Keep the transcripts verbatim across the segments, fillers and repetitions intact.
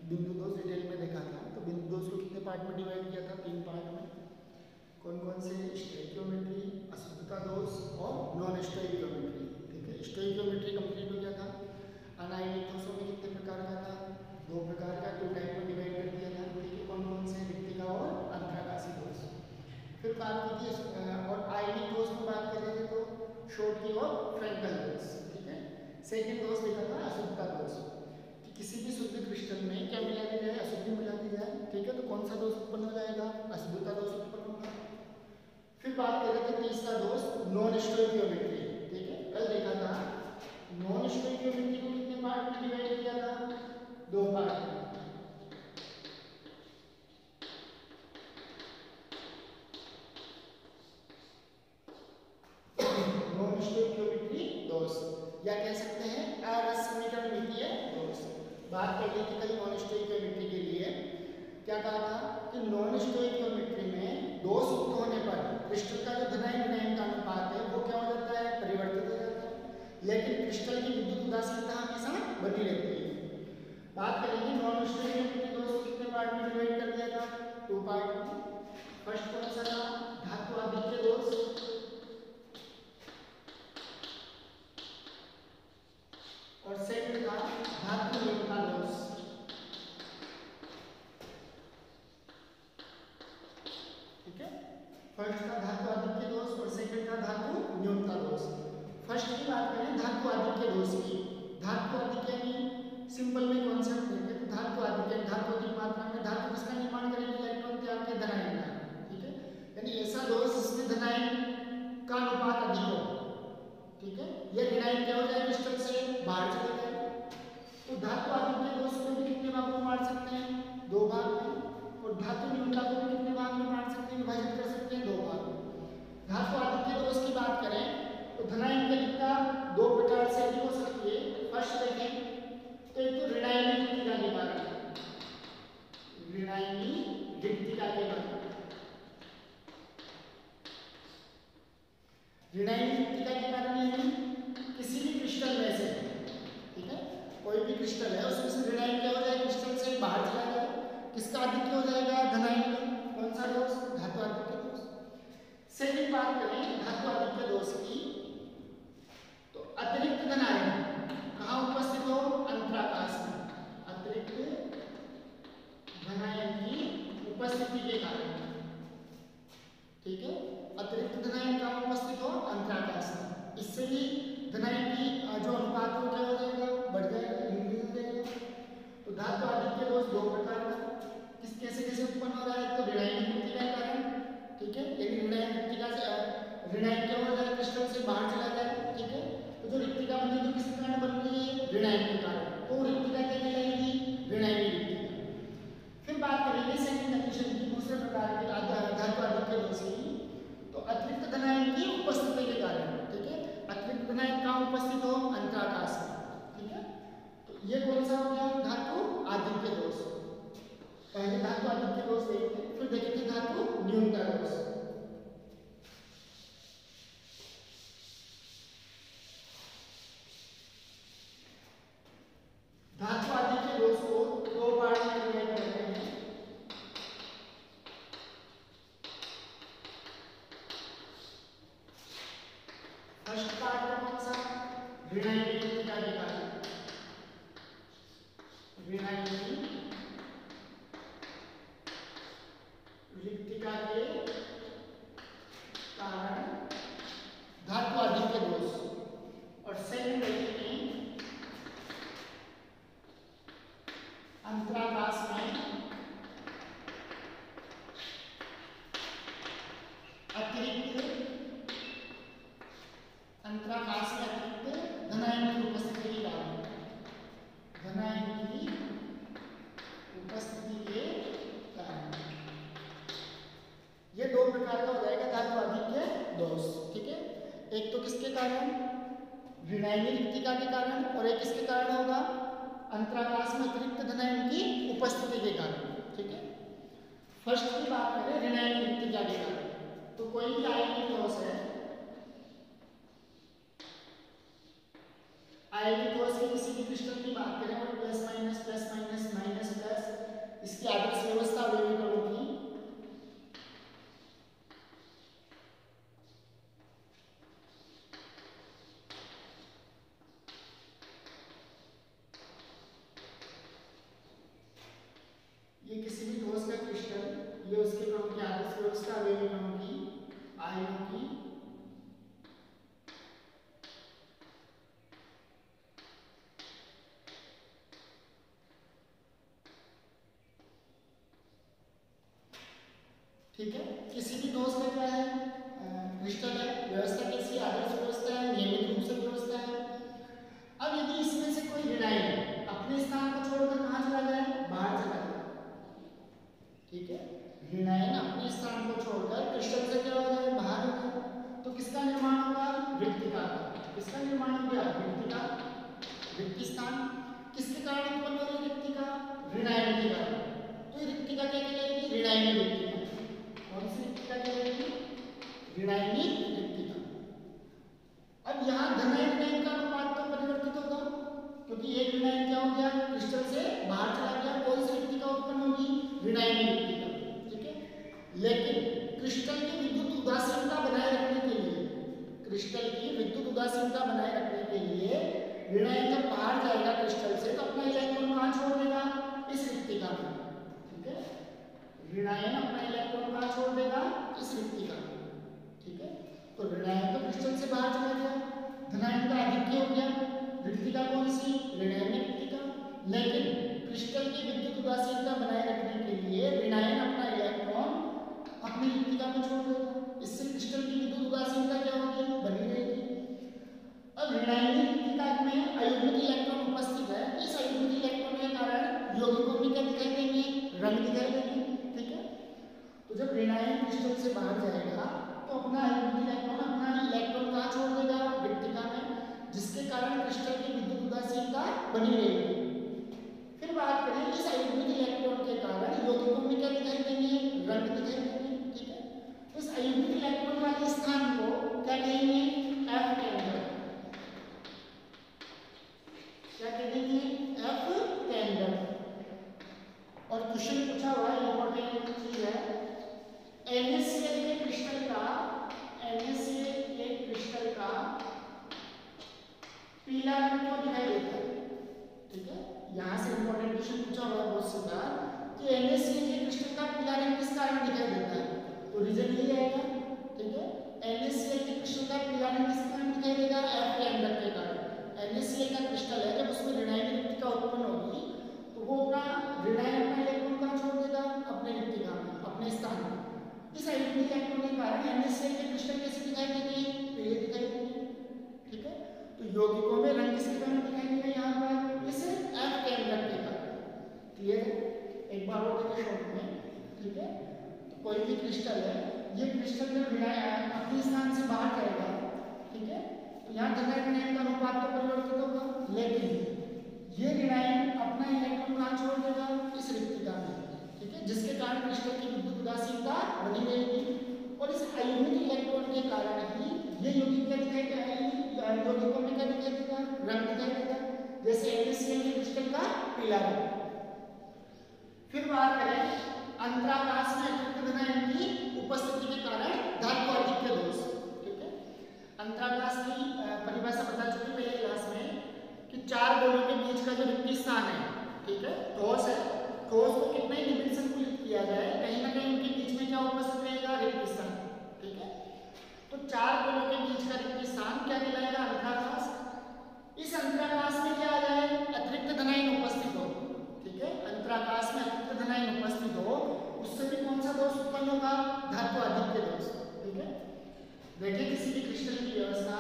बिंदु दोष डिटेल में देखा था। तो बिंदु दोष को कितने पार्ट में डिवाइड किया था? तीन पार्ट में। कौन कौन से? स्टोइकियोमेट्री, अशुद्धता दोष और नॉन स्टोइकियोमेट्री। ठीक है, स्टोइकियोमेट्री कंप्लीट हो गया था। अनायनिक दोषों में कितने प्रकार का था? दो प्रकार का, टू टाइप में डिवाइड कर दिया था। ठीक है, कौन कौन से? रिक्तिका और अंतराकाशी दोष। फिर बात की थी और आयनिक दोष में बात कर रहे थे तो शोटकी और फ्रैंकल दोष। ठीक है, सेकंड दोष देखा था अशुद्धता दोष, कि किसी भी शुद्ध क्रिस्टल में क्या मिला दी जाए? अशुद्धि मिला दी जाए। ठीक है, तो कौन सा दोष उत्पन्न हो जाएगा? अशुद्धता दोष उत्पन्न होगा। फिर बात कर रहे थे तीसरा दोष नॉन स्टोइकियोमेट्री। ठीक है, कल देखा था नॉन स्टोइकियोमेट्री को कितने पार्ट में डिवाइड किया था? दो पार्ट में। नॉन स्टोइकियोमेट्री दोष या कह सकते हैं अरसमीकरणमितीय दोष। बात कर ली थी कल नॉन स्टोइकियोमेट्री के लिए। क्या कहा था कि नॉन स्टोइकियोमेट्री में दोष युक्त होने पर क्रिस्टल का जो धनायन ऋणायन का अनुपात है वो क्या हो जाता है? परिवर्तित हो जाता है, लेकिन क्रिस्टल की विद्युत उदासीनता हमेशा बनी रहती है। बात करेंगे नॉन स्टोइकियोमेट्री दोष को कितने पार्ट में डिवाइड कर दिया था? टू पार्ट में। फर्स्ट कौन सा था? धातु आधिक्य दोष, और सेकंड था धातु न्यूनता दोष। ठीक है, फर्स्ट था धातु आधिक्य दोष और सेकंड था धातु न्यूनता दोष। फर्स्ट की बात करें धातु आधिक्य दोष की। धातु आधिक्य में सिंपल में कॉन्सेप्ट देंगे तो धातु आधिक्य, धातु अधिक मात्रा में धातु किसका निर्माण करेगी? इलेक्ट्रॉन त्याग के धनायन का। ठीक है, यानी ऐसा दोष जिसमें धनायन का अनुपात अधिक हो। ठीक है, यह ऋणायन क्या हो जाए? क्रिस्टल से बाहर चले जाए। तो धातु आधिक्य दोष को भी कितने भागों में बांट सकते हैं? दो भाग में। और धातु न्यूनता को भी कितने भाग में बांट सकते हैं? विभाजित कर सकते हैं दो भाग में। धातु आधिक्य दोष की बात करें तो धनायन की रिक्तता दो प्रकार से अधिक हो सकती है। फर्स्ट देखें तो एक तो ऋणायनी रिक्तिका के कारण, ऋणायनी रिक्तिका के कारण, ऋणायनी रिक्तिका के कारण यानी किसी भी क्रिस्टल में से, ठीक है, कोई भी क्रिस्टल है उसमें से ऋणायन क्या हो जाए? क्रिस्टल से बाहर चला जाए। किसका आधिक्य हो जाएगा? धनायन का। कौन सा दोष? धातु आधिक्य दोष। सेकंड बात करें धातु आधिक्य दोष की तो अतिरिक्त धनायन कहाँ उपस्थित हो? अंतराकाश में। अतिरिक्त धनायन की उपस्थिति के कारण, ठीक है, अतिरिक्त धनायन कहाँ उपस्थित हो? अंतराकाश में। इससे ही धनायन की जो अनुपात है क्या हो जाएगा? बढ़ जाएगा, इंक्रीज हो जाएगा। तो धातु आधिक्य दोष दो प्रकार का, किस कैसे कैसे उत्पन्न हो रहा है? तो ऋणायन रिक्तिका के कारण। ठीक है, यदि ऋणायन रिक्तिका से ऋणायन क्या हो जाए? क्रिस्टल से बाहर चला जाए। ठीक है, तो जो रिक्तिका बनी तो किसके कारण बन रही है? ऋणायन के कारण। तो रिक्तिका क्या कहलाएगी? ऋणायनी रिक्तिका। फिर बात करेंगे सेकंड कंडीशन की, दूसरे प्रकार के धातु आधिक्य दोष की। तो अतिरिक्त धनायन की उपस्थिति के कारण। ठीक है, अतिरिक्त धनायन कहाँ उपस्थित हो? अंतराकाश में। ठीक है, तो ये कौन सा हो गया? धातु आधिक्य दोष। पहले धातु आधिक्य दोष देखते हैं, फिर देखेंगे धातु न्यूनता दोष। धातु आधिक्य दोष को दो पार्ट में डिवाइड करते हैं। फर्स्ट पार्ट कौन सा? ऋणायनी रिक्तिका के कारण। ऋणायनी रिक्तिका के कारण धातु आधिक्य दोष। और सेकंड देखेंगे अंतराकाश में अतिरिक्त अंतराकाश में अतिरिक्त धनायन की उपस्थिति के कारण, धनायन की उपस्थिति के कारण। ये दो प्रकार का हो जाएगा धातु आधिक्य दोष। ठीक है, एक तो किसके कारण? ऋणायनी रिक्तिका के कारण, और एक किसके कारण होगा? अंतराकाश में अतिरिक्त धनायन की उपस्थिति के कारण। ठीक है, फर्स्ट की बात करें ऋणायनी रिक्तिका के कारण, तो कोई भी आयनिक दोष है, आयनिक दोष की किसी भी क्रिस्टल की बात करें और plus minus plus minus minus plus ये किसी भी ठोस का क्रिस्टल, ये उसके कणों की आदर्श व्यवस्था, अवयवी कणों की, आयनों की ठीक है। किसी भी ठोस का क्या है क्रिस्टल है, व्यवस्था कैसी आदर्श व्यवस्था है, नियमित रूप से व्यवस्था है। अब यदि इसमें से कोई ऋणायन अपने स्थान को छोड़कर कहां चला जाए, बाहर चला जाए, ठीक है, ऋणायन अपने स्थान को छोड़कर क्रिस्टल से क्या हो जाए, बाहर हो जाए, तो किसका निर्माण होगा, रिक्तिका का। किसका निर्माण हो गया, रिक्तिका, रिक्ति स्थान। किसके कारण उत्पन्न हो रही रिक्तिका, ऋणायन के कारण। तो रिक्तिका क्या कहलाएगी, ऋणायनी रिक्तिका। कौन सी रिक्तिका कहलाएगी, ऋणायनी रिक्तिका। अब यहाँ धनायन ऋणायन का अनुपात तो परिवर्तित होगा, क्योंकि एक ऋणायन क्या हो गया, क्रिस्टल से बाहर चला गया, कौन सी रिक्तिका उत्पन्न होगी, ऋणायनी रिक्तिका, ठीक है। लेकिन क्रिस्टल की विद्युत उदासीनता बनाए रखने के लिए, क्रिस्टल की विद्युत उदासीनता बनाए रखने के लिए ऋणायन जब बाहर जाएगा क्रिस्टल से, तो अपना इलेक्ट्रॉन कहाँ छोड़ देगा, इस रिक्तिका में, ठीक है। ऋणायन अपना इलेक्ट्रॉन कहाँ छोड़ देगा, इस रिक्तिका में, ठीक है। तो ऋणायन तो क्रिस्टल से बाहर चला गया, धनायन का अधिक्य हो गया, रिक्तिका कौन सी, ऋणायनी रिक्तिका। लेकिन क्रिस्टल की विद्युत उदासीनता बनाए रखने के लिए ऋणायन अपना इलेक्ट्रॉन अपनी रिक्तिका में छोड़ देगा, इससे क्रिस्टल की विद्युत उदासीनता क्या होगी, बनी रहेगी। अब ऋणायनी रिक्तिका में अयुग्मित इलेक्ट्रॉन उपस्थित है, इस अयुग्मित इलेक्ट्रॉन के कारण यौगिकों में क्या दिखाई देंगे, रंग दिखाई देंगे, ठीक है। तो जब ऋणायन क्रिस्टल से बाहर जाएगा तो अपना अयुग्मित इलेक्ट्रॉन अपना इलेक्ट्रॉन कहाँ छोड़ देगा, रिक्तिका में, जिसके कारण क्रिस्टल की विद्युत उदासीनता बनी रहेगी। फिर बात करें इस अयुग्मित इलेक्ट्रॉन के कारण यौगिकों में क्या दिखाई देंगे, रंग दिखाई देंगे, ठीक है। तो इस अयुग्मित इलेक्ट्रॉन वाले स्थान को क्या कहेंगे, एफ केंद्र, क्या कहेंगे, एफ केंद्र। और क्वेश्चन पूछा हुआ है, इंपॉर्टेंट चीज है, NaCl के क्रिस्टल का, NaCl के क्रिस्टल का पीला रंग क्यों दिखाई देता है, ठीक है। यहाँ से इंपॉर्टेंट क्वेश्चन पूछा हुआ है बहुत सी बार कि NaCl के क्रिस्टल का पीला रंग किस कारण दिखाई देता है, तो रीजन यही आएगा, ठीक है। NaCl के क्रिस्टल का पीला रंग किस कारण दिखाई देगा, F केंद्रक के कारण। NaCl का क्रिस्टल है, जब उसमें ऋणायनी रिक्तिका उत्पन्न होगी तो वो अपना ऋणायन अपना इलेक्ट्रॉन कहाँ छोड़ देगा, अपने रिक्तिका में, अपने स्थान में। इस अयुग्मित इलेक्ट्रॉन के कारण NaCl के क्रिस्टल कैसे दिखाई देंगे, पीले दिखाई देंगे, ठीक है। तो यौगिकों में रंग किसके कारण दिखाई देगा, यहाँ पर इस F केंद्रक के कारण। क्लियर है, एक बार और देखिए शॉर्ट में, ठीक है। तो कोई भी क्रिस्टल है, ये क्रिस्टल जब ऋणायन अपने स्थान से बाहर जाएगा, ठीक है, तो यहाँ धनायन ऋणायन का अनुपात तो परिवर्तित होगा, लेकिन ये ऋणायन अपना इलेक्ट्रॉन कहाँ छोड़ देगा, इस रिक्तिका में, ठीक है, जिसके कारण क्रिस्टल की विद्युत उदासीनता बनी रहेगी। और इस अयुग्मित इलेक्ट्रॉन के कारण ही ये यौगिक क्या दिखाई देगा, यौगिकों में क्या दिखाई देगा, रंग दिखाई देगा, जैसे NaCl के क्रिस्टल का पीला रंग। फिर बात करें अंतराकाश में अतिरिक्त धनायन की उपस्थिति के कारण धातु अधिक्य दोष, ठीक है। अंतराकाश की परिभाषा बता चुकी पहले क्लास में कि चार गोलों के बीच का जो रिक्ति स्थान है, ठीक है, ठोस है, ठोस को कितना ही निबिड़ संकुलित किया जाए, कहीं ना कहीं उनके बीच में क्या उपस्थित रहेगा, रिक्ति स्थान, ठीक है। तो चार गोलों के बीच का रिक्ति स्थान क्या कहलाएगा, अंतराकाश। इस अंतराकाश में क्या आ जाए, अतिरिक्त धनायन उपस्थित हो, ठीक है, अंतराकाश में अतिरिक्त धनायन उपस्थित हो, उससे भी कौन सा दोष उत्पन्न होगा, धातु अधिक्य दोष, ठीक है। देखिए किसी भी क्रिस्टल की व्यवस्था,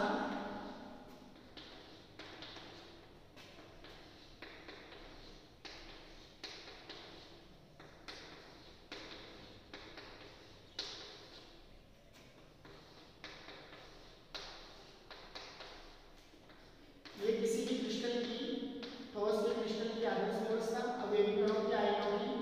ये किसी भी क्रिस्टल की, ठोस के क्रिस्टल की आदर्श व्यवस्था, अवयवी कणों की, आयनों की,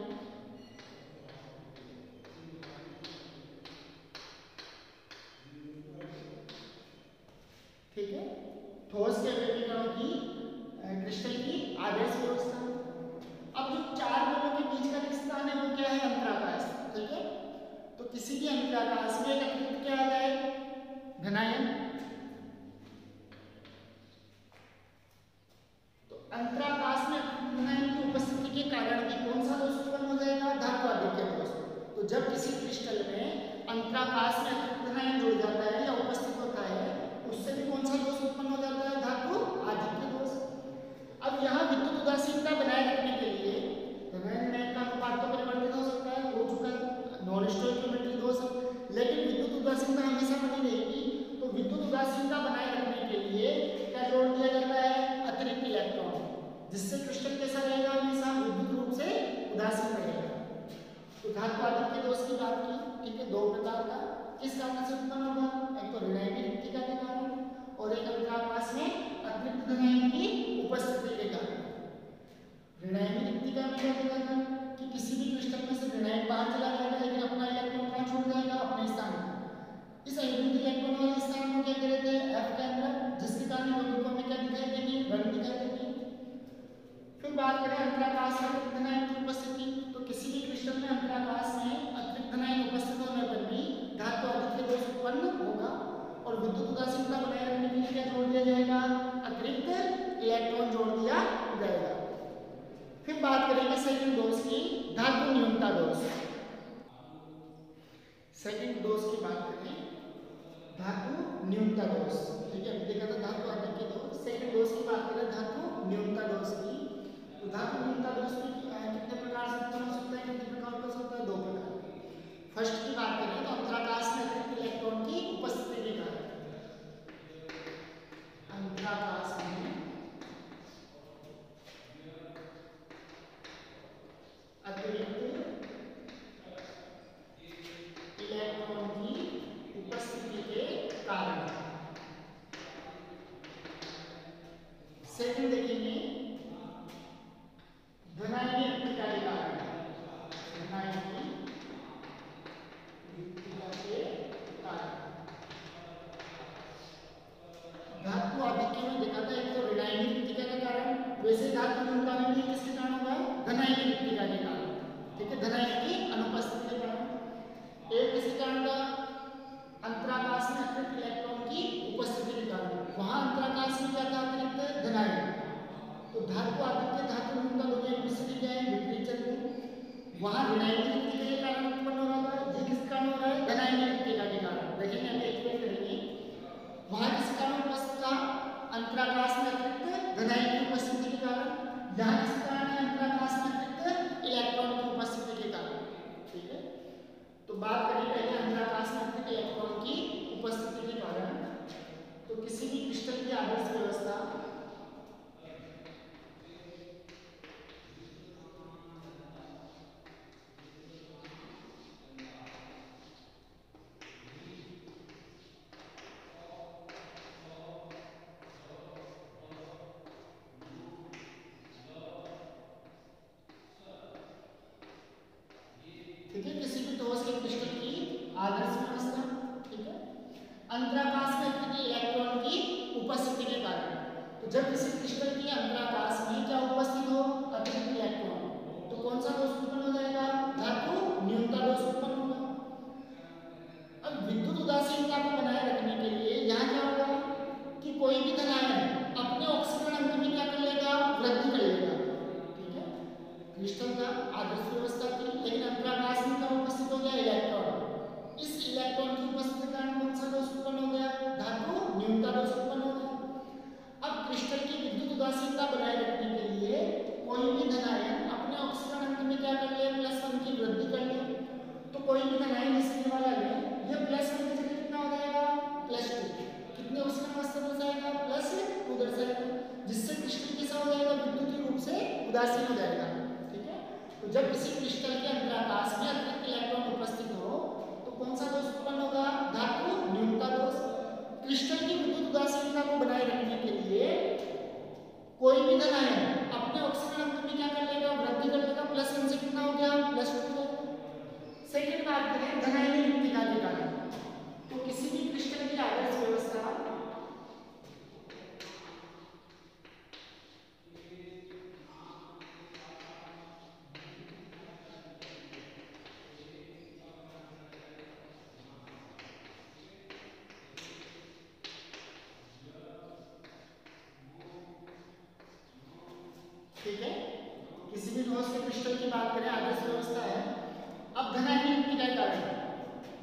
ठीक है, ठोस के अवयवी कणों की क्रिस्टल की आदर्श व्यवस्था। अब जो चार गोलों के बीच का स्थान है वो क्या है, अंतराकाश, ठीक है। तो किसी भी अंतराकाश में एक अतिरिक्त क्या आ जाए, धनायन। तो अंतराकाश में धनायन की उपस्थिति के कारण भी कौन सा दोष उत्पन्न हो जाएगा, तो जब किसी क्रिस्टल में अंतराकाश में अतिरिक्त धनायन जुड़ जाता है या उपस्थित होता है, उससे भी कौन सा दोष उत्पन्न हो जाता है? धातु आधिक्य दोष। अब यहाँ विद्युत उदासीनता बनाए रखने के लिए धनायन ऋणायन का अनुपात तो परिवर्तित हो सकता है, हो चुका है, नॉन स्टोइकियोमेट्रिक दोष, लेकिन विद्युत उदासीनता हमेशा बनी रहेगी। तो विद्युत उदासीनता बनाए रखने के लिए क्या जोड़ दिया जाता है? अतिरिक्त इलेक्ट्रॉन, जिससे क्रिस्टल कैसा रहेगा? हमेशा विद्युत रूप से उदासीन रहेगा। तो धातु आधिक्य दोष की बात की, ठीक है, दो प्रकार का, किस कारण से उत्पन्न होगा? एक तो ऋणायन रिक्तिका के कारण और एक अंतराकाश में अतिरिक्त धनायन की उपस्थिति के कारण। ऋणायन रिक्तिका में क्या देखा था कि किसी भी क्रिस्टल में से ऋणायन बाहर चला जाएगा, लेकिन अपना इलेक्ट्रॉन कहाँ छोड़ जाएगा? अपने स्थान पर। इस अयुग्मित इलेक्ट्रॉन वाले स्थान को क्या कहते हैं? एफ के अंदर, जिसके कारण यौगिकों में क्या दिखाई देगी? रंग दिखाई देगी। फिर बात करें अंतराकाश में अतिरिक्त धनायन की उपस्थिति, तो किसी भी क्रिस्टल में अंतराकाश में अतिरिक्त धनायन उपस्थित होने पर भी धातु आधिक्य दोष उत्पन्न होगा और विद्युत उदासीनता बनाए रखने के लिए क्या जोड़ दिया जाएगा? अतिरिक्त इलेक्ट्रॉन जोड़ दिया जाएगा। फिर बात करेंगे सेकंड दोष की, धातु न्यूनता दोष। सेकंड दोष की बात करें, धातु न्यूनता दोष, ठीक है, देखा था धातु आधिक्य दोष। सेकंड दोष की बात करें धातु न्यूनता दोष की, तो धातु न्यूनता दोष में कितने प्रकार से उत्पन्न हो सकता है? कितने प्रकार का हो सकता है? दो प्रकार। फर्स्ट की बात करें तो अंतराकाश में अतिरिक्त इलेक्ट्रॉन की उपस्थिति के कारण, अंतराकाश में अतिरिक्त इलेक्ट्रॉन की उपस्थिति के कारण। सेकंड देखेंगे धनायन रिक्तिका के कारण, धनायन रिक्तिका के कारण। धातु आधिक्य में देखा था एक तो ऋणायन रिक्तिका के कारण, वैसे धातु न्यूनता में भी किसके कारण होगा? धनायन रिक्तिका के कारण, ठीक है, धनायन की अनुपस्थिति के कारण। एक किसके कारण का? अंतराकाश में अतिरिक्त इलेक्ट्रॉन की उपस्थिति के कारण, वहां अंतराकाश में क्या था? अतिरिक्त धनायन। तो धातु आधिक्य धातु न्यूनता दोनों एक दूसरे की क्या है? विपरीत चल रही। वहां ऋणायन रिक्तिका के कारण उत्पन्न हो रहा था, ये किस कारण हो रहा है? धनायन रिक्तिका के कारण। देखेंगे हम एक्सप्लेन करेंगे। वहां किस कारण उपस्थित था? अंतराकाश में अतिरिक्त धनायन की उपस्थिति के कारण। यहाँ किस कारण है? अंतराकाश में अतिरिक्त इलेक्ट्रॉन की उपस्थिति के कारण, ठीक है। तो बात करें पहले अंतराकाश में अतिरिक्त इलेक्ट्रॉन की उपस्थिति के कारण, तो किसी भी क्रिस्टल की आदर्श व्यवस्था अंतराकाश में अतिरिक्त इलेक्ट्रॉन की उपस्थिति के कारण। तो जब किसी क्रिस्टल की अंतराकाश में क्या उपस्थित हो? अतिरिक्त इलेक्ट्रॉन, तो कौन सा दोष उत्पन्न हो जाएगा? धातु न्यूनता दोष उत्पन्न होगा। अब विद्युत उदासीनता को बनाए रखने के लिए यहाँ क्या होगा कि कोई भी धनायन अपने ऑक्सीकरण अंक में क्या कर लेगा? वृद्धि कर लेगा, ठीक है। क्रिस्टल का आदर्श व्यवस्था थी, लेकिन अंतराकाश में क्या उपस्थित हो गया? इलेक्ट्रॉन। इस इलेक्ट्रॉन की उपस्थिति के कारण कौन सा दोष उत्पन्न हो गया? धातु न्यूनता दोष उत्पन्न हो गया। अब क्रिस्टल की विद्युत उदासीनता बनाए रखने के लिए कोई भी धनायन अपने ऑक्सीकरण अंक में क्या कर ले? प्लस वन की वृद्धि कर ले। तो कोई भी धनायन इसके वाला ले, ये प्लस वन की जगह कितना हो जाएगा? Plus two. कितने ऑक्सीकरण अवस्था दर्शाएगा? प्लस टू दर्शाएगा, जिससे क्रिस्टल कैसा हो जाएगा? विद्युतीय रूप से उदासीन हो जाएगा, ठीक है। तो जब किसी क्रिस्टल के अंतराकाश में अतिरिक्त इलेक्ट्रॉन उपस्थित हो तो कौन सा दोष उत्पन्न होगा? धातु न्यूनता दोष। क्रिस्टल की विद्युत उदासीनता को बनाए रखने के लिए कोई भी धनायन अपने ऑक्सीकरण अंक में क्या कर लेगा? वृद्धि कर लेगा। प्लस वन से कितना हो गया? प्लस टू हो गया। सेकंड बात करें धनायन रिक्तिका के कारण, तो किसी भी क्रिस्टल की आदर्श व्यवस्था ठीक है, किसी भी ठोस के क्रिस्टल की बात करें, आदर्श व्यवस्था है। अब धनायन रिक्तिका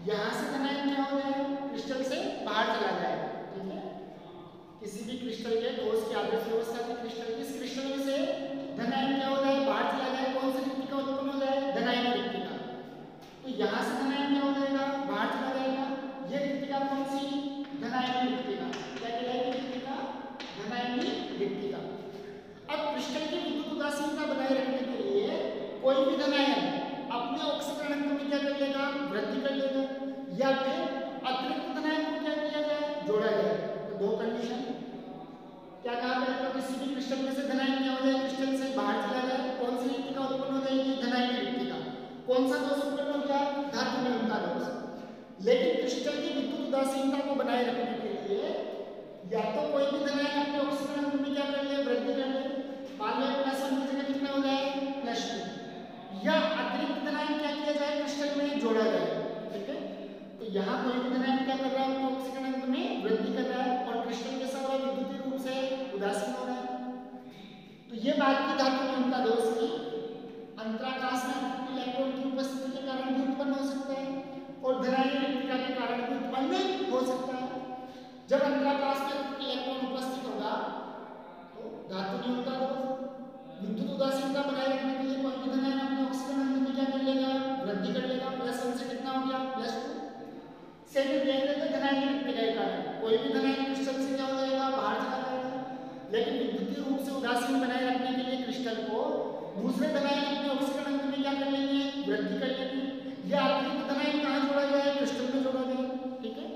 यहाँ से धनायन क्या हो जाएगा, क्रिस्टल से बाहर चला जाएगा। ठीक है, किसी भी क्रिस्टल के ठोस की आदर्श व्यवस्था के क्रिस्टल इस क्रिस्टल में से धनायन क्या हो जाए, बाहर चला जाए। कौन सी रिक्ति का उत्पन्न हो जाए, धनायन रिक्ति का। तो यहाँ से धनायन क्या हो जाएगा, बाहर चला जाएगा। ये रिक्ति का कौन सी, धनायन रिक्ति का। क्या कहलाएगी रिक्ति का, धनायन रिक्ति का। अब क्रिस्टल की विद्युत उदासीनता बनाए रखने के लिए कोई भी धनायन अपने ऑक्सीकरण अंक में क्या कर लेगा, वृद्धि कर लेगा, या फिर अतिरिक्त धनायन को क्या किया जाए, जोड़ा जाए। तो दो कंडीशन क्या कहा पहले, तो किसी भी क्रिस्टल में से धनायन क्या हो जाए, क्रिस्टल से बाहर चला जाए। कौन सी रिक्ति का उत्पन्न हो जाएगी, धनायन रिक्ति का। कौन सा दोष उत्पन्न हो गया, धातु न्यूनता दोष। लेकिन क्रिस्टल की विद्युत उदासीनता को बनाए रखने के लिए या तो कोई भी धनायन अपने ऑक्सीकरण अंक में क्या कर ले, वृद्धि कर ले। मान लो प्लस वन की जगह कितना हो जाए, प्लस टू, या अतिरिक्त धनायन क्या किया जाए, क्रिस्टल में जोड़ा जाए। ठीक है, तो यहाँ कोई भी धनायन क्या कर रहा है, अपने ऑक्सीकरण अंक में वृद्धि कर रहा है और क्रिस्टल के साथ विद्युतीय रूप से उदासीन हो रहा है। तो ये बात की धातु न्यूनता दोष की अंतराकाश में इलेक्ट्रॉन की उपस्थिति के कारण भी उत्पन्न हो सकता है और धनायन रिक्तिका के कारण भी उत्पन्न हो सकता है। जब अंतराकाश में इलेक्ट्रॉन उपस्थित होगा तो धातु न्यूनता दोष, विद्युत उदासीनता बनाए रखने के लिए कोई भी धनायन अपने ऑक्सीकरण अंक में क्या कर लेगा, वृद्धि कर लेगा। प्लस वन से कितना हो गया, प्लस टू। से भी देख रहे थे धनायन रिक्तिका के कारण कोई भी धनायन क्रिस्टल से क्या हो जाएगा, बाहर चला जाएगा। लेकिन विद्युतीय रूप से उदासीन बनाए रखने के लिए क्रिस्टल को दूसरे धनायन अपने ऑक्सीकरण अंक में क्या कर लेंगे, वृद्धि कर लेंगे। या अतिरिक्त धनायन कहाँ जोड़ा जाए, क्रिस्टल में जोड़ा जाए। ठीक है,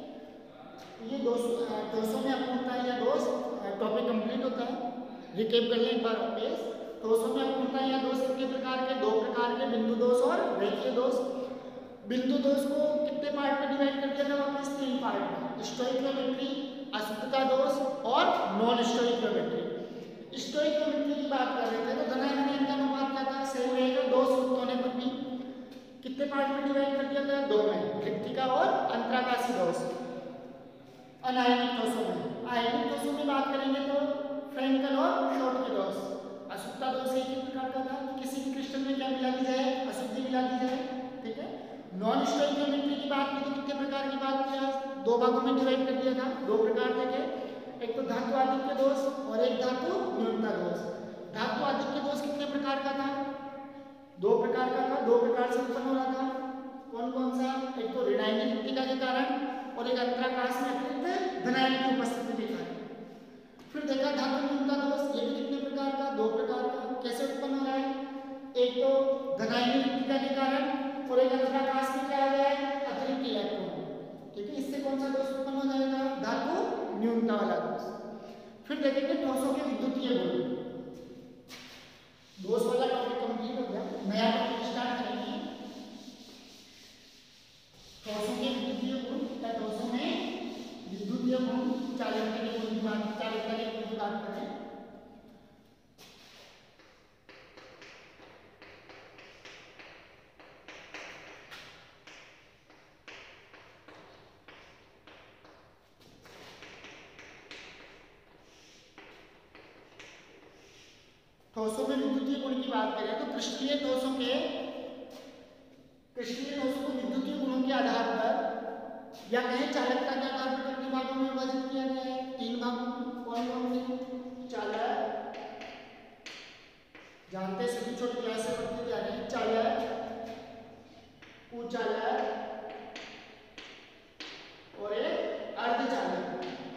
ये दोषों में अपूर्णता या दोष टॉपिक कंप्लीट होता है। रिकेप कर लें एक बार वापस। दोषों में अपूर्णता या दोष कितने प्रकार के, दो प्रकार के, बिंदु दोष और रेखीय दोष। बिंदु दोष को कितने पार्ट में डिवाइड कर दिया था वापस, तीन पार्ट में, स्टोइकियोमेट्री, अशुद्धता दोष और नॉन स्टोइकियोमेट्री। स्टोइकियोमेट्री की बात कर रहे थे तो धनायन अनायन का अनुपात क्या था, सेम रहेगा। दोष युक्त होने पर भी कितने पार्ट में डिवाइड कर दिया था, दो में, रिक्तिका और अंतराकाशी दोष। अनायनिक दोषों में, आयनिक दोषों में बात करेंगे तो फ्रेंकल और शॉर्ट के दोष। अशुद्धता दोष एक ही प्रकार का था, किसी भी क्रिस्टल में क्या मिला दी जाए, अशुद्धि मिला दी जाए। ठीक है, नॉन स्टोइकियोमेट्री की बात की तो कितने प्रकार की बात किया, दो भागों में डिवाइड कर दिया था। दो प्रकार थे, एक तो धातु आधिक्य दोष और एक धातु न्यूनता दोष। धातु आधिक्य दोष कितने प्रकार का था, दो प्रकार का था, दो प्रकार से उत्पन्न हो रहा था। कौन कौन सा, एक तो ऋणायनिक रिक्तिका के कारण और एक अंतराकाश में अतिरिक्त धनायन की उपस्थिति के कारण। फिर देखा धातु न्यूनता दोष, ये भी कितने प्रकार का, दो प्रकार का। कैसे उत्पन्न हो रहा है, एक तो धनायन रिक्तिका के कारण और एक अंतराकाश में क्या आ गया है, अतिरिक्त इलेक्ट्रॉन। ठीक है, इससे कौन सा दोष उत्पन्न हो जाएगा, धातु न्यूनता वाला दोष। फिर देखेंगे ठोसों के विद्युतीय गुण। दोष वाला टॉपिक कंप्लीट हो गया, नया टॉपिक स्टार्ट करेंगे। ठोसों के विद्युतीय गुण या ठोसों में विद्युतीय गुण, चालकता के गुण की बात, चालकता के गुण की बात करें। ठोसों में विद्युतीय गुण की बात करें तो क्रिस्टलीय ठोसों के क्रिस्टलीय ठोसों को विद्युतीय गुणों के आधार पर या कहें चालकता के आधार पर कितने भागों में विभाजित किया गया है, तीन भागों में। कौन कौन से, चालक, जानते सभी छोटी क्लास से पढ़ते जा रहे हैं, चालक, कुचालक और एक अर्धचालक।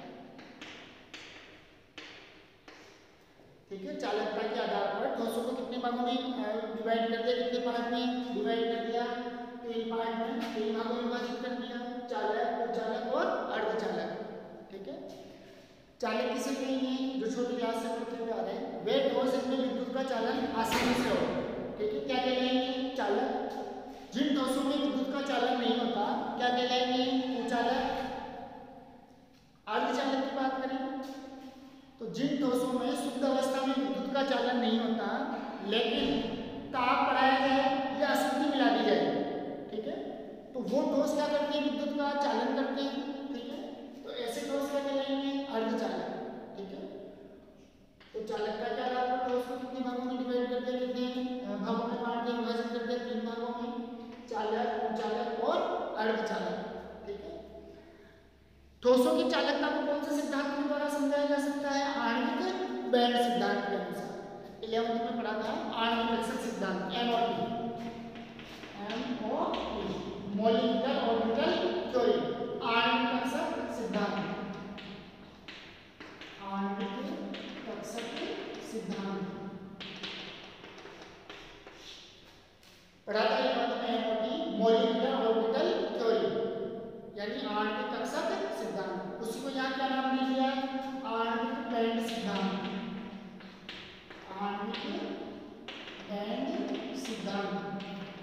ठीक है, चालकता के आधार पर ठोसों को कितने भागों में डिवाइड कर दिया, कितने पार्ट में डिवाइड कर दिया, तीन पार्ट में, तीन भागों में विभाजित कर दिया, चालक, कुचालक और अर्धचालक। ठीक है, चालक किसे कहेंगे, जो छोटी क्लास से पढ़ते हुए आ रहे हैं, वे ठोस जिनमें विद्युत का चालन आसानी से हो। ठीक है, क्या कहलाएंगे, चालक। जिन ठोसों में विद्युत का चालन नहीं होता क्या कहलाएंगे, कुचालक। अर्धचालक की बात करें तो जिन ठोसों में शुद्ध अवस्था में विद्युत का चालन नहीं होता लेकिन ताप बढ़ाया जाए या अशुद्धि मिला दी जाए, ठीक है, तो वो ठोस क्या करते हैं, विद्युत का चालन करते हैं। ठीक है, तो ऐसे ठोस क्या कहलाएंगे, अर्धचालक। ठीक है, तो चालकता के आधार पर ठोस को कितने भागों में डिवाइड कर दिया, कितने भागों में बांट दिया, विभाजित कर दिया, तीन भागों में, चालक, कुचालक और अर्धचालक। ठोसों की चालकता को कौन से सिद्धांत के द्वारा समझाया जा सकता है? आणविक बैंड सिद्धांत के अनुसार। इलेवेंथ में पढ़ा था आणविक कक्षक सिद्धांत, एम और T, M O T, molecular orbital theory, आणविक कक्षक सिद्धांत, आणविक कक्षक सिद्धांत पढ़ा था इलेवेंथ में, एम और टी, मॉलिक्यूलर ऑर्बिटल थ्योरी यानी आणविक कक्षक सिद्धांत। उसी को यहाँ क्या नाम दे दिया? आणविक बैंड सिद्धांत, आणविक बैंड सिद्धांत।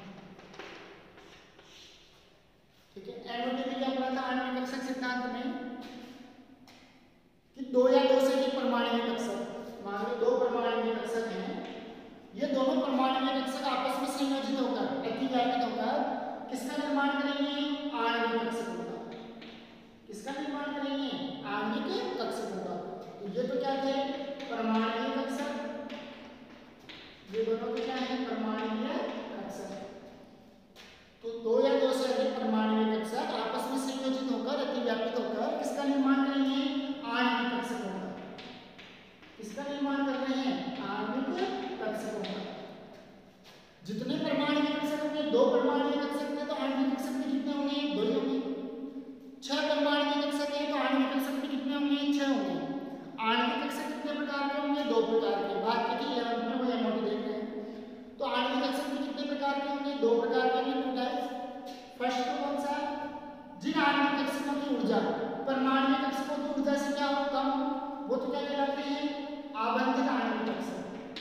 ठीक है, एनओडी में क्या पढ़ा था आणविक कक्षक सिद्धांत में कि दो या दो से अधिक परमाणु कक्षक, मान लो दो परमाणु कक्षक हैं, ये दोनों परमाणु कक्षक आपस में संयोजित होकर, अतिव्यापित होकर किसका निर्माण करेंगे? आणविक कक्षक होगा। किसका निर्माण करेंगे? आणविक कक्षक होगा। तो ये तो क्या थे? परमाणु कक्षक। ये दोनों तो क्या है? परमाणु कक्षक। तो दो या दो से अधिक परमाणु कक्षक आपस में संयोजित होकर, अतिव्यापित होकर किसका निर्माण करेंगे? आणविक कक्षक होगा। किसका निर्माण कर रहे हैं? आणविक कक्षक होगा। जितने परमाणु कक्षक होंगे, दो परमाणु कक्षक में तो आणविक कक्षक में कितने होंगे? दो ही होंगे। छह परमाणु कक्षक है तो आणविक कक्षक में कितने होंगे? छह होंगे। आणविक कक्षक कितने प्रकार के होंगे? दो प्रकार के। बात की थी इलेवेंथ में, वो एमओटी देख रहे हैं। तो आणविक कक्षक में कितने प्रकार के होंगे? दो प्रकार के होंगे, टू टाइप्स। फर्स्ट तो कौन सा? जिन आणविक कक्षकों की ऊर्जा परमाणु कक्षकों की ऊर्जा से क्या हो? कम हो, वो तो क्या कहलाते हैं? आबंधित आणविक कक्षक।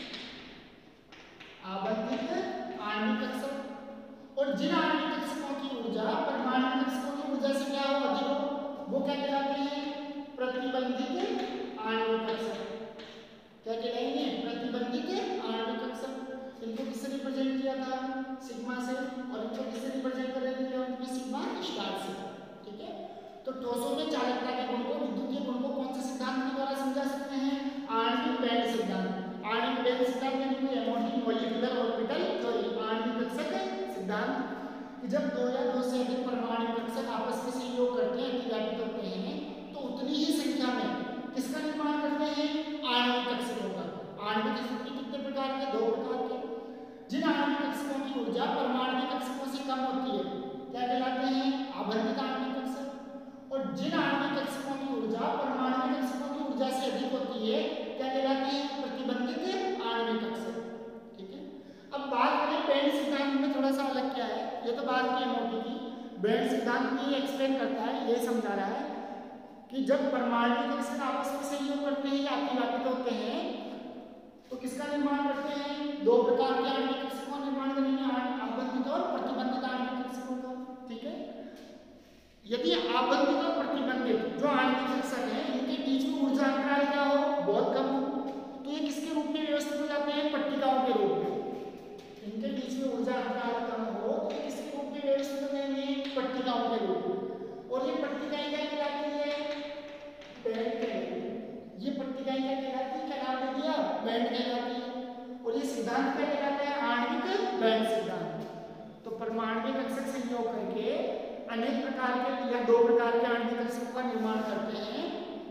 आबंधित आणविक कक्षक। और जिन आणविक कक्षकों की ऊर्जा परमाणु कक्षकों की ऊर्जा से क्या हो? अधिक हो, वो क्या कहलाते हैं? प्रतिबंधित आणविक कक्षक। क्या कहलाएंगे? प्रतिबंधित आणविक कक्षक। इनको किससे रिप्रेजेंट किया था? सिग्मा से। और इनको किससे रिप्रेजेंट कर रहे थे? उनमें सिग्मा स्टार से। ठीक है, तो ठोसों में चालकता के गुण को, विद्युतीय गुण को कौन से सिद्धांत के द्वारा समझा सकते हैं? आणविक बैंड सिद्धांत। आणविक बैंड सिद्धांत यानी एमओटी, मॉलिक्यूलर ऑर्बिटल थ्योरी, आणविक कक्षक सिद्धांत कि जब दो या दो से अधिक परमाणु कक्षक आपस में संयोग करते हैं, अतिव्यापित होते हैं, तो उतनी ही संख्या में किसका निर्माण करते हैं? आणविक कक्षकों का। आणविक कक्षक कितने प्रकार के? दो प्रकार के। जिन आणविक कक्षकों की ऊर्जा परमाणु कक्षकों से कम होती है क्या कहलाते हैं? आबंधित आणविक कक्षक। और जिन आणविक कक्षकों की ऊर्जा परमाणु कक्षकों की ऊर्जा से अधिक होती है क्या कहलाते हैं? प्रतिबंधित आणविक कक्षक। ठीक है, अब बात करें बैंड सिद्धांत में थोड़ा सा अलग क्या है। ये तो बात की एमओटी की। बैंड सिद्धांत में ये एक्सप्लेन करता है, ये समझा रहा है कि जब परमाणु कक्षक आपस में संयोग करते हैं या अतिव्यापित होते हैं तो किसका निर्माण करते हैं? दो प्रकार के आणविक कक्षकों का निर्माण करेंगे, आबंधित और प्रतिबंधित आणविक कक्षकों का। ठीक है, यदि आबंधित और प्रतिबंधित जो आणविक कक्षक हैं इनके बीच में ऊर्जा अंतराल क्या हो? बहुत कम हो, तो ये किसके रूप में व्यवस्थित हो जाते हैं? पट्टिकाओं के रूप में। इनके बीच में ऊर्जा अंतराल कम हो तो किसके रूप में व्यवस्थित हो जाएंगे? पट्टिकाओं के रूप में। और ये पट्टिकाएं क्या कहलाती है? बैंड कहलाती है। ये पट्टिकाएं क्या कहलाती है? क्या नाम दे दिया? बैंड कहलाती है। और ये सिद्धांत क्या कहलाता है? आणविक बैंड सिद्धांत। तो परमाणु कक्षक संयोग करके अनेक प्रकार के या दो प्रकार के आणविक कक्षकों का निर्माण करते हैं।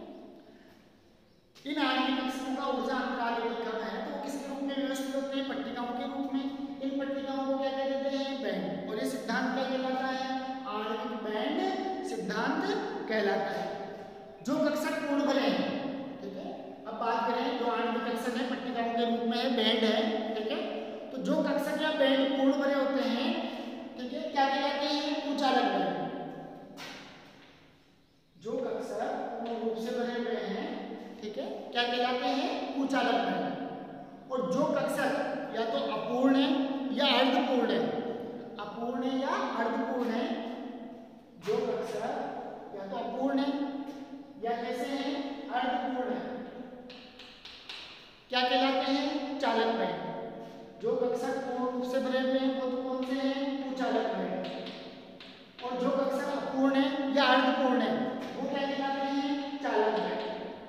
इन आणविक कक्षकों का ऊर्जा अंतराल यदि कम है तो किसके रूप में व्यवस्थित होते हैं? पट्टिकाओं के रूप में। इन पट्टिकाओं को क्या कहते हैं? बैंड। और ये सिद्धांत क्या कहलाता है? आणविक बैंड सिद्धांत कहलाता है। जो कक्षक पूर्ण भरे हैं, ठीक है, अब बात करें जो आणविक कक्षक है पट्टिकाओं के रूप में है, बैंड है, ठीक है, तो जो कक्षक या बैंड पूर्ण भरे होते हैं, ठीक है, क्या कहलाते हैं? कुचालक बैंड। जो कक्षक पूर्ण रूप से भरे हुए हैं, ठीक है, क्या कहलाते हैं? कुचालक बैंड। और जो कक्षक या तो अपूर्ण है या अर्धपूर्ण है, अपूर्ण है या अर्धपूर्ण है, जो कक्षक या तो अपूर्ण है या कैसे हैं? अर्धपूर्ण है, क्या कहलाते हैं? चालक बैंड। जो कक्षक पूर्ण रूप से भरे हुए हैं वो तो कौन से हैं? कुचालक बैंड। और जो कक्षक अपूर्ण है या अर्धपूर्ण है वो क्या कहलाते हैं? चालक बैंड।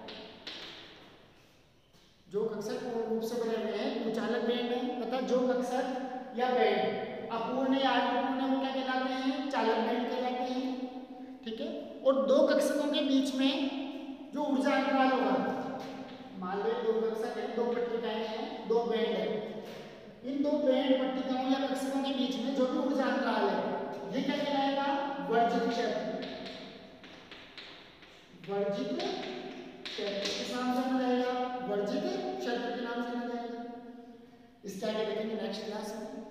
जो कक्षक पूर्ण रूप से भरे हुए हैं कुचालक बैंड है, तथा जो कक्षक या बैंड अपूर्ण या अर्धपूर्ण है वो क्या कहलाते हैं? चालक बैंड कहलाते हैं। ठीक है, और दो कक्षकों के बीच में जो ऊर्जा अंतराल होगा, मान लो दो कक्षक है, दो पट्टिकाएं हैं, दो बैंड है, इन दो बैंड पट्टिकाओं या कक्षकों के बीच में जो भी ऊर्जा अंतराल है ये क्या कहलाएगा? वर्जित क्षेत्र। वर्जित क्षेत्र किस नाम से जाना जाएगा? वर्जित क्षेत्र के नाम से जाना जाएगा। इसके आगे देखेंगे नेक्स्ट क्लास में।